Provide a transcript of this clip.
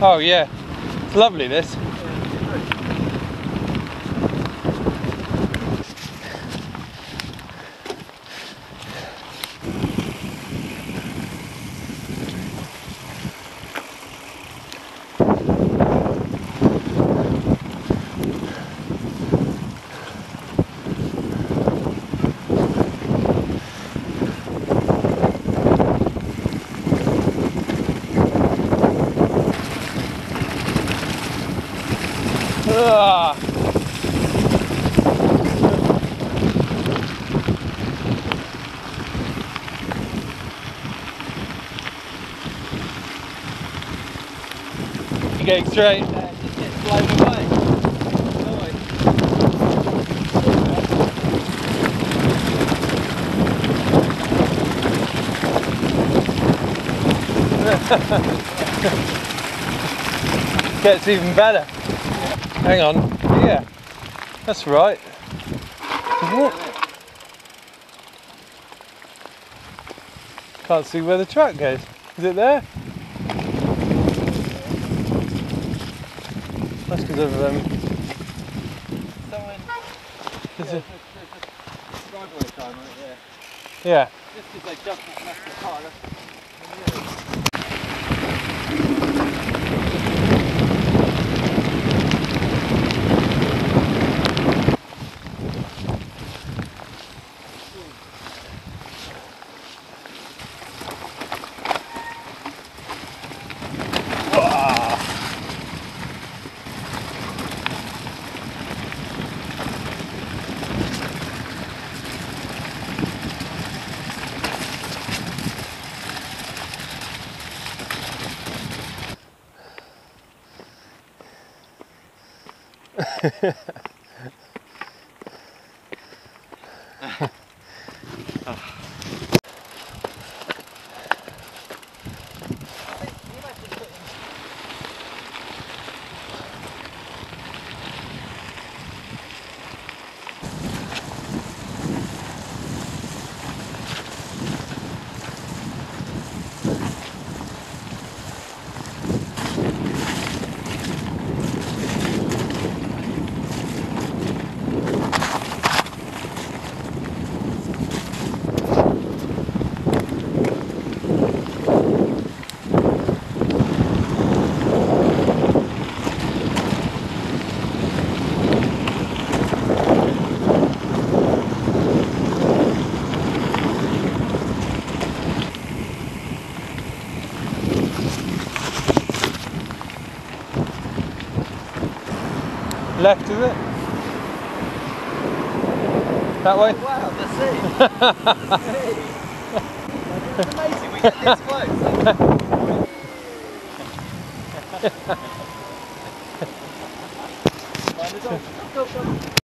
Oh yeah, it's lovely this. Ah. You going straight? Yeah, it just gets blown away. Gets even better. Hang on, yeah, that's right. Isn't it? Can't see where the track goes. Is it there? That's because of There's a driveway time right there. yeah. Just because they just left the car. Left, is it? That way? Wow, the sea! Hey. It's amazing we get this close. Mind the dog. Go, go, go.